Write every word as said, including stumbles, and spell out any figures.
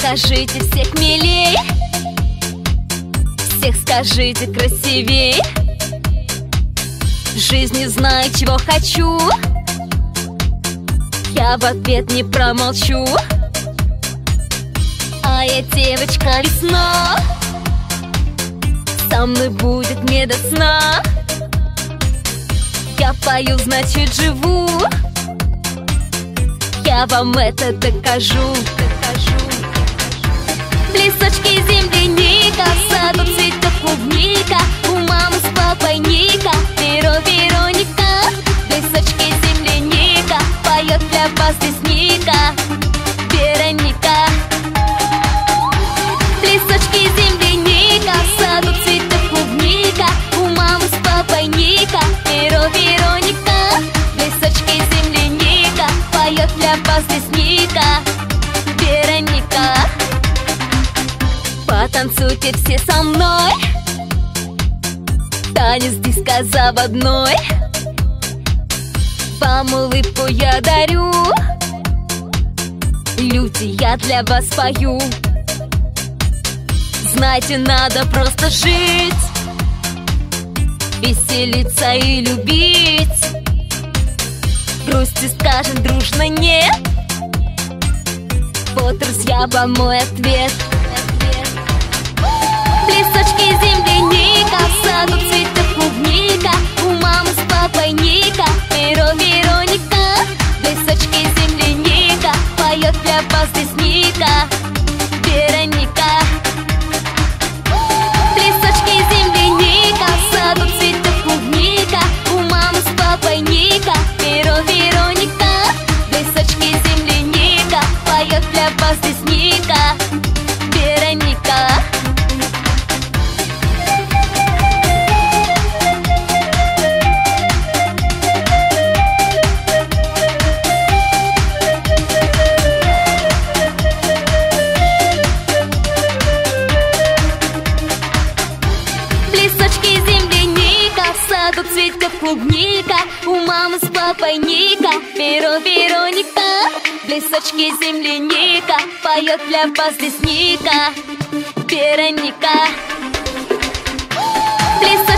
скажите всех милей, всех скажите красивей. В жизни знаю, чего хочу, я в ответ не промолчу. А я девочка весна, со мной будет не до сна. Я пою, значит живу, я вам это докажу, докажу. В лесочке земляника, в саду цветет клубника, у мамы с папой Ника, Веро, Вероника. В лесочке земляника, поет для вас лесника, Вероника. В лесочке земляника, в саду цветет клубника, у мамы с папой Ника, Веро, Вероника. В лесочке земляника, поет для вас лесника, Вероника. Потанцуйте все со мной, танец диско заводной. Вам улыбку я дарю, люди, я для вас пою. Знаете, надо просто жить, веселиться и любить. Грусти скажем дружно нет, вот, друзья, вам мой ответ. В лесочке земляника, в саду цветет клубника, у мамы с папой Ника, Веро, Вероника. В лесочке земляника, поет для вас лесника, Вероника. В лесочке земляника, в саду цветет клубника, у мамы с папой Ника, Веро, Вероника. В лесочке земляника, поет для вас лесника, Вероника. Тут цветет клубника, у мамы с папой Ника, Веро, Вероника. В лесочке земляника, поет для вас лесника, Вероника. В лесочке